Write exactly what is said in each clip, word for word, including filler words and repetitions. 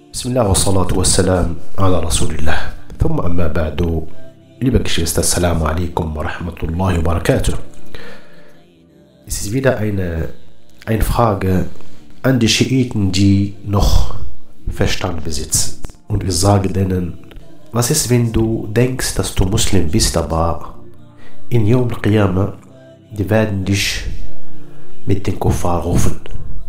بسم الله والصلاة والسلام على رسول الله ثم أما بعد. Liebe Geschwister, Assalamu alaikum wa rahmatullahi wa barakatuh. Es ist wieder eine, eine Frage an die Schiiten, die noch Verstand besitzen. Und ich sage denen, was ist, wenn du denkst, dass du Muslim bist, aber in Yom al-Qiyamah, die werden dich mit den Kuffar rufen.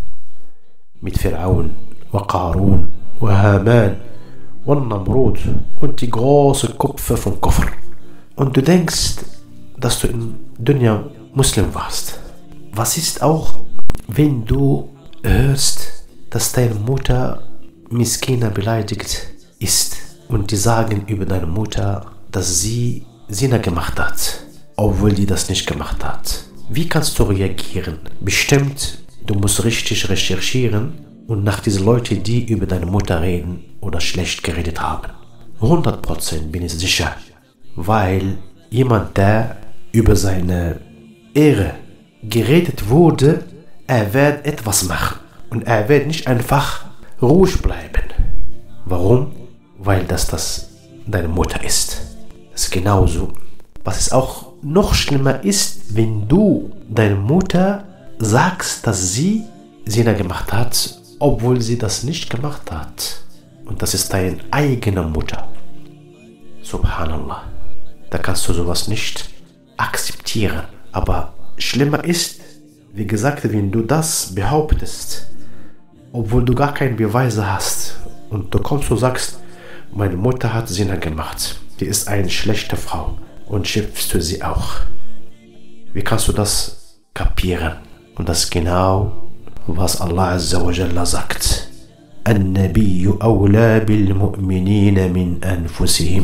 Mit Fir'aun, wa Qarun, wa Haman, und Namrud und die großen Köpfe von Kufr. Und du denkst, dass du in Dunya Muslim warst. Was ist auch, wenn du hörst, dass deine Mutter Miskina beleidigt ist und die sagen über deine Mutter, dass sie Zina gemacht hat, obwohl die das nicht gemacht hat? Wie kannst du reagieren? Bestimmt, du musst richtig recherchieren und nach diesen Leuten, die über deine Mutter reden oder schlecht geredet haben. hundert Prozent bin ich sicher, weil jemand, der über seine Ehre geredet wurde, er wird etwas machen und er wird nicht einfach ruhig bleiben. Warum? Weil das, das deine Mutter ist. Das ist genauso. Was es auch noch schlimmer ist, wenn du deine Mutter sagst, dass sie Zina gemacht hat, obwohl sie das nicht gemacht hat. Und das ist deine eigene Mutter. Subhanallah. Da kannst du sowas nicht akzeptieren. Aber schlimmer ist, wie gesagt, wenn du das behauptest, obwohl du gar keine Beweise hast. Und du kommst und sagst, meine Mutter hat Zina gemacht. Die ist eine schlechte Frau. Und schimpfst du sie auch. Wie kannst du das kapieren? Und das ist genau, was Allah Azza wa Jalla sagt. النبي أولى بالمؤمنين من أنفسهم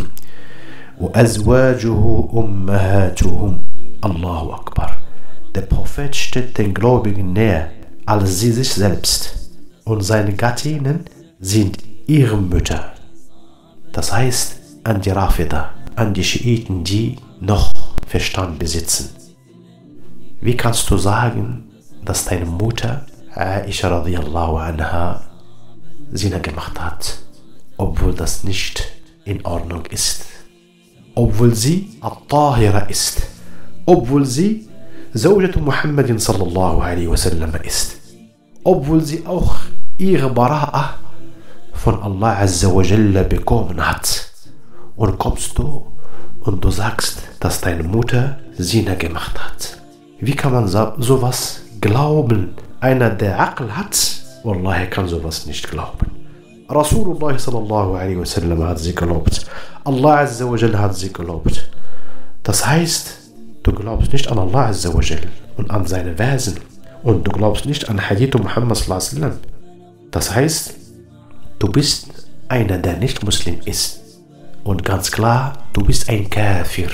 وأزواجه أمهاتهم. Allahu Akbar. Der Prophet steht den Gläubigen näher als sie sich selbst und seine Gattinnen sind ihre Mütter. Das heißt, an die Rafida, an die Schiiten, die noch Verstand besitzen. Wie kannst du sagen, dass deine Mutter Aisha radiyallahu anha Zina gemacht hat, obwohl das nicht in Ordnung ist? Obwohl sie At-Tahira ist, obwohl sie Zawjatu Muhammadin sallallahu alaihi wasallam ist, obwohl sie auch ihre Bara'a von Allah Azza wa Jalla bekommen hat. Und kommst du und du sagst, dass deine Mutter Zina gemacht hat. Wie kann man so, sowas glauben? Einer, der Aql hat, Wallahi kann sowas nicht glauben. Rasulullah sallallahu alaihi wasallam hat sie gelobt. Allah Azza wa Jalla hat sie gelobt. Das heißt, du glaubst nicht an Allah Azza wa Jalla und an seine Versen. Und du glaubst nicht an Hadith Muhammad sallallahu alaihi wasallam. Das heißt, du bist einer, der nicht Muslim ist. Und ganz klar, du bist ein Kafir.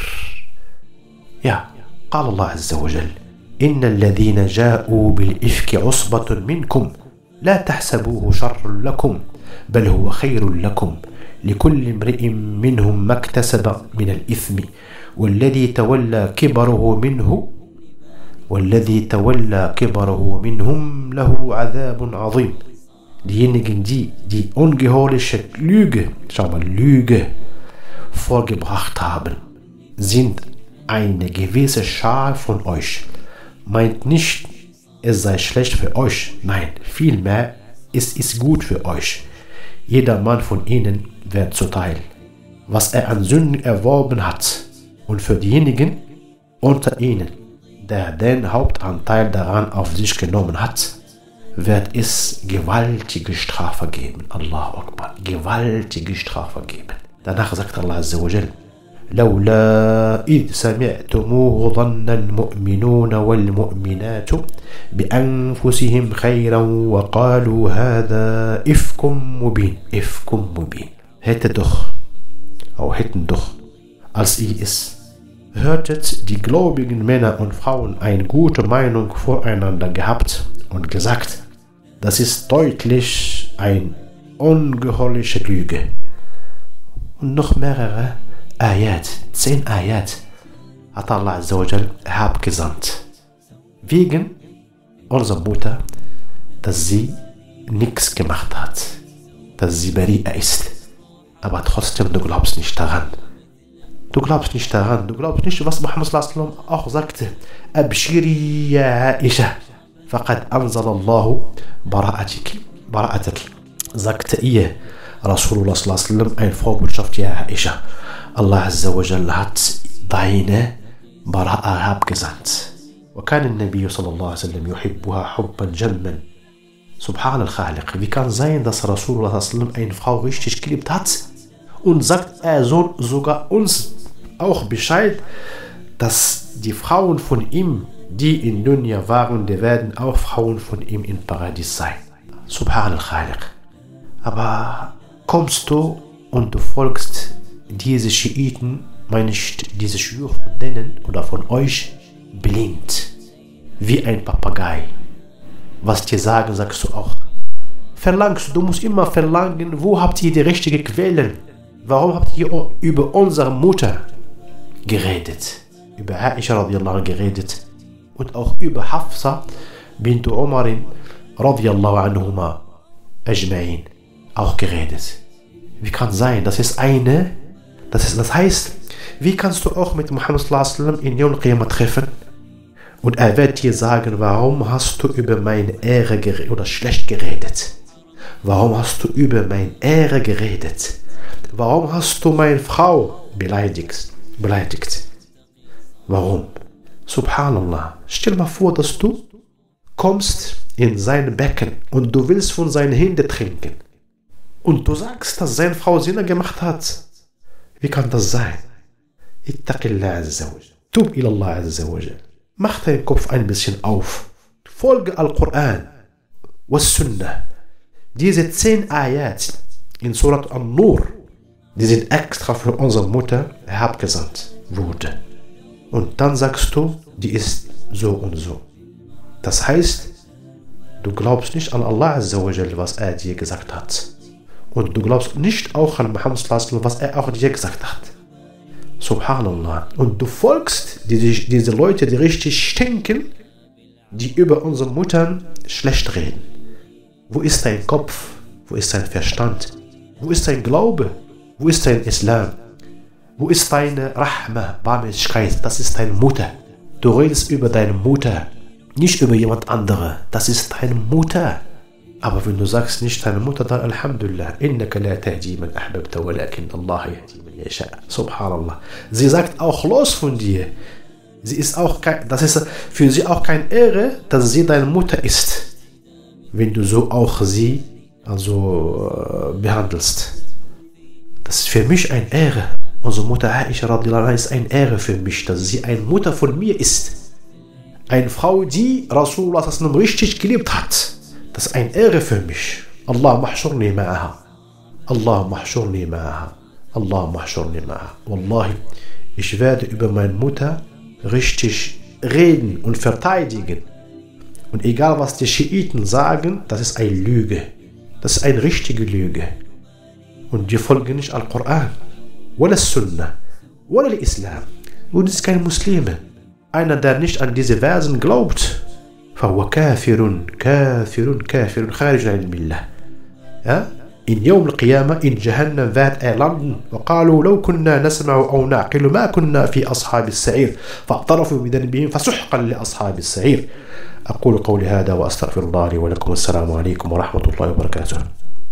Ja, قال الله عز وجل إن الذين جاءوا بالإفك عصبة منكم لا تحسبوه شر لكم بل هو خير لكم لكل امرئ منهم ما اكتسب من الإثم والذي تولى كبره منه والذي تولى كبره منهم له عذاب عظيم. Diejenigen, die die ungeheuerliche Lüge, schau mal, Lüge vorgebracht haben, sind eine gewisse Schar von euch. Meint nicht, es sei schlecht für euch. Nein, vielmehr, es ist gut für euch. Jeder Mann von ihnen wird zuteil, was er an Sünden erworben hat. Und für diejenigen unter ihnen, der den Hauptanteil daran auf sich genommen hat, wird es gewaltige Strafe geben. Allahu Akbar. Gewaltige Strafe geben. Danach sagt Allah Azza wa Jal: لولا إذ سمعتموه ظن المؤمنون والمؤمنات بأنفسهم خيرا وقالوا هذا إفك مبين. إفك مبين. Hätte doch, auch hätten doch, als ihr es hörtet, die gläubigen Männer und Frauen eine gute Meinung voreinander gehabt und gesagt, das ist deutlich eine ungeheuerliche Lüge. Und noch mehrere Ayat, zehn Ayat hat Allah Azza wa Jal herabgesandt. Wegen unserer Mutter, dass sie nichts gemacht hat. dass sie Bari'a ist. Aber trotzdem, du glaubst nicht daran. Du glaubst nicht daran. Du glaubst nicht, was Muhammad sallallahu alaihi wasallam auch sagte. Abshiri ya Aisha, faqad anzala Allahu bara'atiki, bara'ataki. Sagte ihr, Rasulullah sallallahu alaihi wasallam, eine Vorbotschaft, ja Aisha. Allah Azza wa Jalla hat deine Bara'a abgesandt. وكان النبي صلى الله عليه وسلم يحبها حبا جما. Subhan al-Khaliq. Wie kann sein, dass Rasulullah sallallahu alaihi wasallam eine Frau richtig geliebt hat und sagt er so sogar uns auch Bescheid, dass die Frauen von ihm, die in Dunya waren, die werden auch Frauen von ihm im Paradies sein. Subhan al-Khaliq. Aber kommst du und du folgst diese Schiiten, meine ich diese Schwur von denen oder von euch, blind, wie ein Papagei. Was dir sagen, sagst du auch. Verlangst, du musst immer verlangen, wo habt ihr die richtigen Quellen? Warum habt ihr über unsere Mutter geredet? Über Aisha radiallahu anha geredet und auch über Hafsa bint Umar radiallahu anhuma ajma'in auch geredet. Wie kann sein, das ist eine, das, ist, das heißt, wie kannst du auch mit Muhammad sallallahu alaihi wasallam in Yawm al-Qiyamah treffen und er wird dir sagen, warum hast du über meine Ehre geredet oder schlecht geredet? Warum hast du über meine Ehre geredet? Warum hast du meine Frau beleidigt? beleidigt? Warum? Subhanallah. Stell mal vor, dass du kommst in sein Becken und du willst von seinen Händen trinken. Und du sagst, dass seine Frau Zina gemacht hat. Wie kann das sein? Ittaqillah azza wa jal. Tub ila Allah azza wa jal. Mach deinen Kopf ein bisschen auf. Folge Al-Quran was Sunnah. Diese zehn Ayat in Surat An-Nur, die sind extra für unsere Mutter herabgesandt wurde. Und dann sagst du, die ist so und so. Das heißt, du glaubst nicht an Allah Azza wa Jal, was er dir gesagt hat. Und du glaubst nicht auch an Muhammad sallallahu alaihi wasallam, was er auch dir gesagt hat. Subhanallah. Und du folgst diese, diese Leute, die richtig stinken, die über unsere Muttern schlecht reden. Wo ist dein Kopf? Wo ist dein Verstand? Wo ist dein Glaube? Wo ist dein Islam? Wo ist deine Rahma, Barmherzigkeit? Das ist deine Mutter. Du redest über deine Mutter, nicht über jemand andere. Das ist deine Mutter. Aber wenn du sagst nicht deine Mutter, dann Alhamdulillah. Innaka la tahdi man ahbabta, walakin Allah yahdi man yasha. Subhanallah. Sie sagt auch los von dir. Sie ist auch kein, das ist für sie auch keine Ehre, dass sie deine Mutter ist. Wenn du so auch sie also äh, behandelst. Das ist für mich eine Ehre. Unsere Mutter Aisha radiallahu anha ist eine Ehre für mich, dass sie eine Mutter von mir ist. Eine Frau, die Rasulullah richtig geliebt hat. Das ist eine Ehre für mich. Allah mahshurni ma'aha. Allah mahshurni ma'aha. Allah mahshurni ma'aha. Wallahi, ich werde über meine Mutter richtig reden und verteidigen. Und egal was die Schiiten sagen, das ist eine Lüge. Das ist eine richtige Lüge. Und wir folgen nicht Al-Quran, oder Sunnah, oder Islam. Und es ist kein Muslime. Einer, der nicht an diese Versen glaubt, فهو كافر كافر كافر خارج عن الملة. Ja? In يوم القيامة in Jahannam wird er landen. وقالوا لو كنا نسمع أو نعقل ما كنا في أصحاب السعير فاعترفوا بذنبهم فسحقا لأصحاب السعير. أقول قولي هذا وأستغفر الله لي ولكم. السلام عليكم ورحمة الله وبركاته.